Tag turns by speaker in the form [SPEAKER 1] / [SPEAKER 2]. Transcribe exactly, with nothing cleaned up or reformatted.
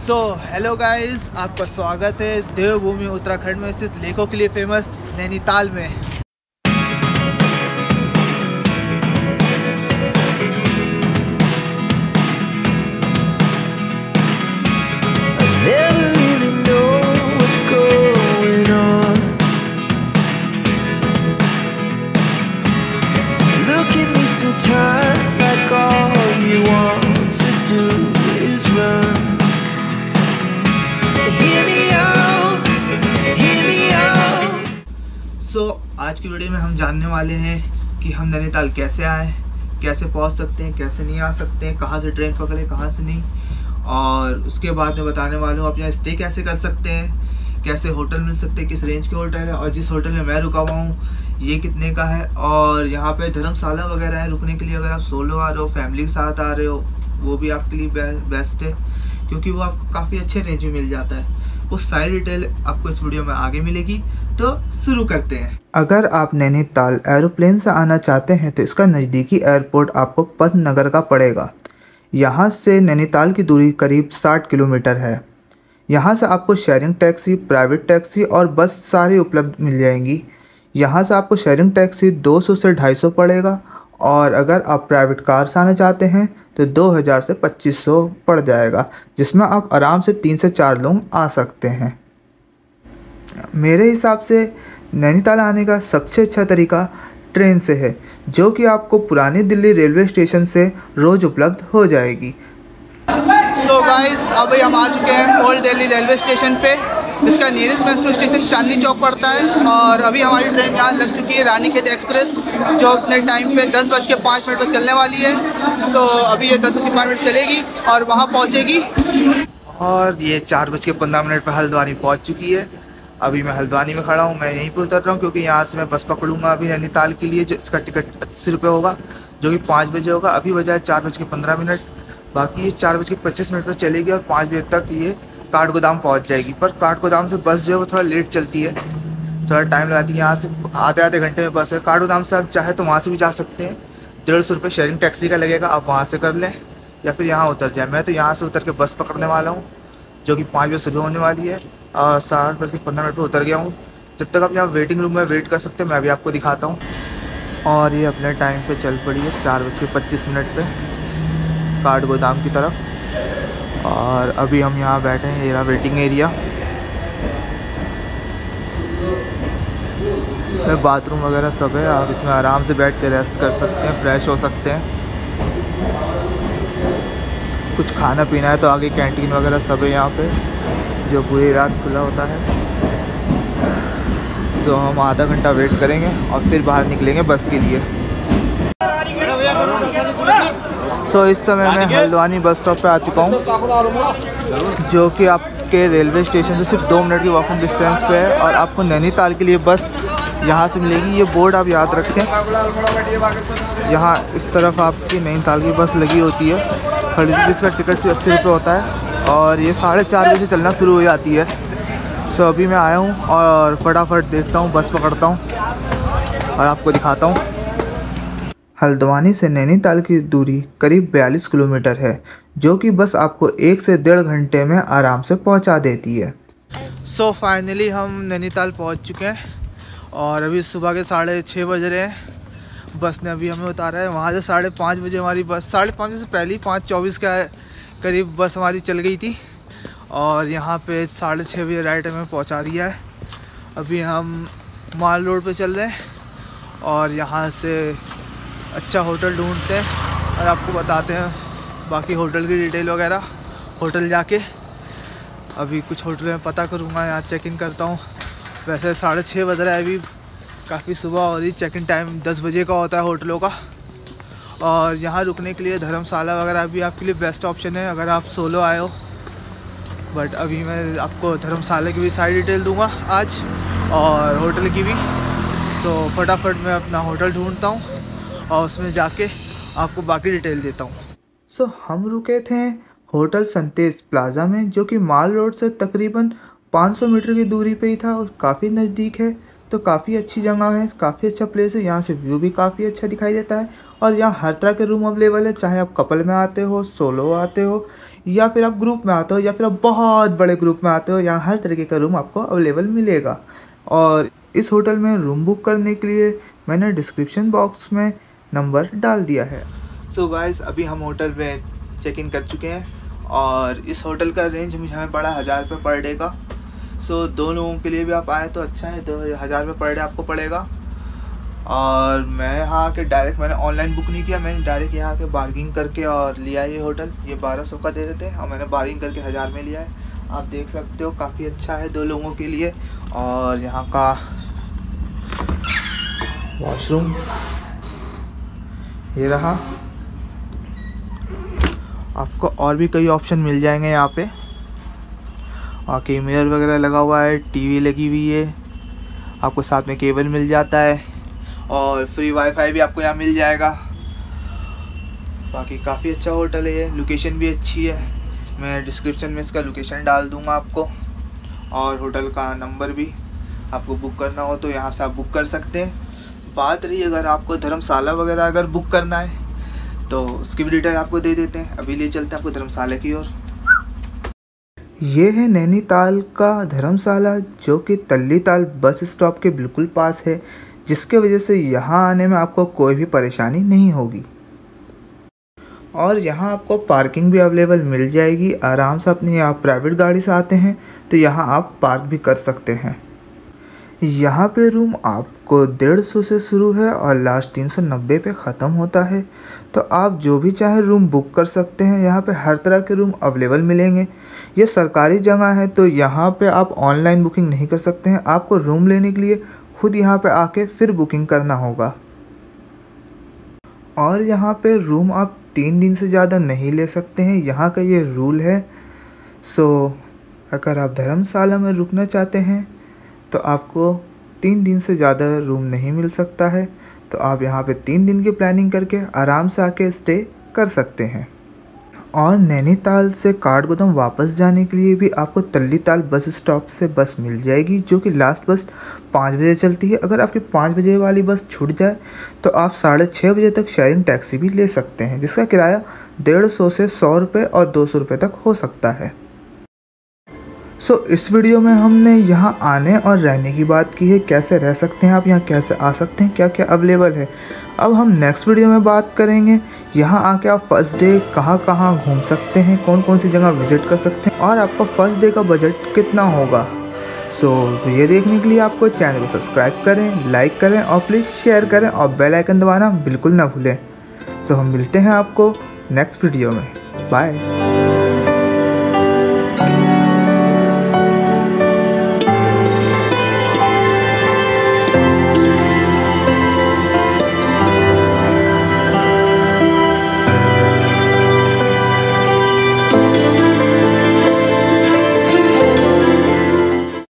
[SPEAKER 1] So hello guys, आपका स्वागत है देवभूमि उत्तराखंड में स्थित लेकों के लिए फेमस नैनीताल में। सो so, आज की वीडियो में हम जानने वाले हैं कि हम नैनीताल कैसे आए, कैसे पहुंच सकते हैं, कैसे नहीं आ सकते हैं, कहां से ट्रेन पकड़े, कहां से नहीं, और उसके बाद मैं बताने वाला हूं आप यहाँ स्टे कैसे कर सकते हैं, कैसे होटल मिल सकते हैं, किस रेंज के होटल है, और जिस होटल में मैं रुका हुआ हूँ ये कितने का है, और यहाँ पे धर्मशाला वगैरह है रुकने के लिए। अगर आप सोलो आ रहे हो, फैमिली के साथ आ रहे हो, वो भी आपके लिए बे, बेस्ट है क्योंकि वो आपको काफ़ी अच्छे रेंज में मिल जाता है। वो सारी डिटेल आपको इस वीडियो में आगे मिलेगी, तो शुरू करते हैं। अगर आप नैनीताल एरोप्लेन से आना चाहते हैं तो इसका नज़दीकी एयरपोर्ट आपको पंतनगर का पड़ेगा। यहाँ से नैनीताल की दूरी करीब साठ किलोमीटर है। यहाँ से आपको शेयरिंग टैक्सी, प्राइवेट टैक्सी और बस सारी उपलब्ध मिल जाएंगी। यहाँ से आपको शेयरिंग टैक्सी दो सौ से ढाई सौ पड़ेगा, और अगर आप प्राइवेट कार से आना चाहते हैं तो दो हज़ार से पच्चीस सौ पड़ जाएगा, जिसमें आप आराम से तीन से चार लोग आ सकते हैं। मेरे हिसाब से नैनीताल आने का सबसे अच्छा तरीका ट्रेन से है, जो कि आपको पुरानी दिल्ली रेलवे स्टेशन से रोज़ उपलब्ध हो जाएगी। सो गाइस, अभी हम आ चुके हैं ओल्ड दिल्ली रेलवे स्टेशन पे। इसका nearest metro station Chandni Chowk पड़ता है, और अभी हमारी ट्रेन यहाँ लग चुकी है रानीखेत एक्सप्रेस, जो अपने टाइम पे दस बज के पाँच मिनट पर चलने वाली है। सो अभी ये दस बज के पाँच मिनट चलेगी और वहाँ पहुँचेगी, और ये चार बज के पंद्रह मिनट पर हल्द्वानी पहुँच चुकी है। अभी मैं हल्द्वानी में खड़ा हूँ, मैं यहीं पर उतर रहा हूँ क्योंकि यहाँ से मैं बस पकड़ूंगा अभी नैनीताल के लिए, जो इसका टिकट अस्सी रुपये होगा, जो कि पाँच बजे होगा। अभी बजाय चार बज के पंद्रह मिनट, बाकी ये चार बज के पच्चीस मिनट पर चलेगी और पाँच बजे तक ये काठगोदाम पहुँच जाएगी। पर काठगोदाम से बस जो है वो थोड़ा लेट चलती है, थोड़ा टाइम लगाती है। यहाँ से आधे आधे घंटे में बस है। काठगोदाम से आप चाहे तो वहाँ से भी जा सकते हैं, डेढ़ सौ रुपये शेयरिंग टैक्सी का लगेगा, आप वहाँ से कर लें या फिर यहाँ उतर जाए। मैं तो यहाँ से उतर के बस पकड़ने वाला हूँ, जो कि पाँच बजे शुरू होने वाली है, और साठ बज के पंद्रह मिनट पर उतर गया हूँ। जब तक आप यहाँ वेटिंग रूम में वेट कर सकते हैं, मैं भी आपको दिखाता हूँ। और ये अपने टाइम पे चल पड़ी है चार बज के पच्चीस मिनट पे काठगोदाम की तरफ, और अभी हम यहाँ बैठे हैं, ये रहा वेटिंग एरिया। इसमें बाथरूम वगैरह सब है, आप इसमें आराम से बैठ के रेस्ट कर सकते हैं, फ्रेश हो सकते हैं। कुछ खाना पीना है तो आगे कैंटीन वगैरह सब है यहाँ पे, जो पूरी रात खुला होता है। सो हम आधा घंटा वेट करेंगे और फिर बाहर निकलेंगे बस के लिए। सो इस समय मैं हल्द्वानी बस स्टॉप पे आ चुका हूँ, जो कि आपके रेलवे स्टेशन से सिर्फ दो मिनट की वॉकिंग डिस्टेंस पे है, और आपको नैनीताल के लिए बस यहाँ से मिलेगी। ये बोर्ड आप याद रखें, यहाँ इस तरफ आपकी नैनीताल की बस लगी होती है खड़ी, जिसका टिकट सिर्फ अस्सी रुपये होता है, और ये साढ़े चार बजे चलना शुरू हो जाती है। सो अभी मैं आया हूँ और फटाफट देखता हूँ, बस पकड़ता हूँ और आपको दिखाता हूँ। हल्द्वानी से नैनीताल की दूरी करीब बयालीस किलोमीटर है, जो कि बस आपको एक से डेढ़ घंटे में आराम से पहुंचा देती है। सो so, फाइनली हम नैनीताल पहुंच चुके हैं, और अभी सुबह के साढ़े छः बज रहे हैं। बस ने अभी हमें उतारा है वहाँ से साढ़े पाँच बजे। हमारी बस साढ़े पाँच बजे से पहले ही पाँच चौबीस का करीब बस हमारी चल गई थी, और यहाँ पे साढ़े छः बजे राइट हमें पहुँचा दिया है। अभी हम माल रोड पे चल रहे हैं, और यहाँ से अच्छा होटल ढूंढते हैं और आपको बताते हैं बाकी होटल की डिटेल वगैरह होटल जाके। अभी कुछ होटल में पता करूँगा, यहाँ चेक इन करता हूँ। वैसे साढ़े छः बज रहा है, अभी काफ़ी सुबह हो रही। चेक इन टाइम दस बजे का होता है होटलों का, और यहाँ रुकने के लिए धर्मशाला वगैरह भी आपके लिए बेस्ट ऑप्शन है अगर आप सोलो आए हो। बट अभी मैं आपको धर्मशाला की भी सारी डिटेल दूंगा आज, और होटल की भी। सो फटाफट मैं अपना होटल ढूंढता हूँ और उसमें जाके आपको बाकी डिटेल देता हूँ। सो so, हम रुके थे होटल संतेज प्लाज़ा में, जो कि माल रोड से तकरीबन पाँच सौ मीटर की दूरी पे ही था, और काफ़ी नज़दीक है, तो काफ़ी अच्छी जगह है, काफ़ी अच्छा प्लेस है। यहाँ से व्यू भी काफ़ी अच्छा दिखाई देता है, और यहाँ हर तरह के रूम अवेलेबल है, चाहे आप कपल में आते हो, सोलो आते हो, या फिर आप ग्रुप में आते हो या फिर आप बहुत बड़े ग्रुप में आते हो, यहाँ हर तरीके का रूम आपको अवेलेबल मिलेगा। और इस होटल में रूम बुक करने के लिए मैंने डिस्क्रिप्शन बॉक्स में नंबर डाल दिया है। सो so गाइस, अभी हम होटल में चेक इन कर चुके हैं और इस होटल का रेंज मुझे हमें पड़ा हज़ार रुपये पर डे का। सो so, दो लोगों के लिए भी आप आए तो अच्छा है, दो हज़ार रुपये पर डे आपको पड़ेगा। और मैं यहाँ आके डायरेक्ट, मैंने ऑनलाइन बुक नहीं किया, मैंने डायरेक्ट यहाँ आके बार्गिंग करके और लिया ये होटल। ये बारह सौ का दे रहे थे और मैंने बार्गिंग करके हज़ार में लिया है। आप देख सकते हो काफ़ी अच्छा है दो लोगों के लिए। और यहाँ का वॉशरूम ये रहा। आपको और भी कई ऑप्शन मिल जाएंगे यहाँ पे। बाकी मिरर वगैरह लगा हुआ है, टीवी लगी हुई है, आपको साथ में केबल मिल जाता है और फ्री वाईफाई भी आपको यहाँ मिल जाएगा। बाकी काफ़ी अच्छा होटल है ये, लोकेशन भी अच्छी है। मैं डिस्क्रिप्शन में इसका लोकेशन डाल दूँगा आपको, और होटल का नंबर भी। आपको बुक करना हो तो यहाँ से आप बुक कर सकते हैं। बात रही अगर आपको धर्मशाला वगैरह अगर बुक करना है तो उसकी भी डिटेल आपको दे देते हैं। अभी ले चलते हैं आपको धर्मशाला की ओर। ये है नैनीताल का धर्मशाला, जो कि तल्लीताल बस स्टॉप के बिल्कुल पास है, जिसके वजह से यहाँ आने में आपको कोई भी परेशानी नहीं होगी। और यहाँ आपको पार्किंग भी अवेलेबल मिल जाएगी। आराम से अपनी आप प्राइवेट गाड़ी से आते हैं तो यहाँ आप पार्क भी कर सकते हैं। यहाँ पे रूम आपको डेढ़ सौ से शुरू है और लास्ट तीन सौ नब्बे पे ख़त्म होता है। तो आप जो भी चाहे रूम बुक कर सकते हैं। यहाँ पे हर तरह के रूम अवेलेबल मिलेंगे। ये सरकारी जगह है तो यहाँ पे आप ऑनलाइन बुकिंग नहीं कर सकते हैं। आपको रूम लेने के लिए खुद यहाँ पे आके फिर बुकिंग करना होगा। और यहाँ पे रूम आप तीन दिन से ज़्यादा नहीं ले सकते हैं, यहाँ का ये रूल है। सो अगर आप धर्मशाला में रुकना चाहते हैं तो आपको तीन दिन से ज़्यादा रूम नहीं मिल सकता है। तो आप यहाँ पे तीन दिन की प्लानिंग करके आराम से आके स्टे कर सकते हैं। और नैनीताल से काठगोदाम वापस जाने के लिए भी आपको तल्लीताल बस स्टॉप से बस मिल जाएगी, जो कि लास्ट बस पाँच बजे चलती है। अगर आपकी पाँच बजे वाली बस छूट जाए तो आप साढ़े छः बजे तक शेयरिंग टैक्सी भी ले सकते हैं, जिसका किराया डेढ़ सौ से सौ रुपये और दो सौ रुपये तक हो सकता है। सो so, इस वीडियो में हमने यहाँ आने और रहने की बात की है, कैसे रह सकते हैं आप यहाँ, कैसे आ सकते हैं, क्या क्या अवेलेबल है। अब हम नेक्स्ट वीडियो में बात करेंगे यहाँ आके आप फर्स्ट डे कहाँ कहाँ घूम सकते हैं, कौन कौन सी जगह विज़िट कर सकते हैं और आपका फर्स्ट डे का बजट कितना होगा। सो so, ये देखने के लिए आपको चैनल को सब्सक्राइब करें, लाइक करें और प्लीज़ शेयर करें और बेल आइकन दबाना बिल्कुल ना भूलें। सो so, हम मिलते हैं आपको नेक्स्ट वीडियो में। बाय।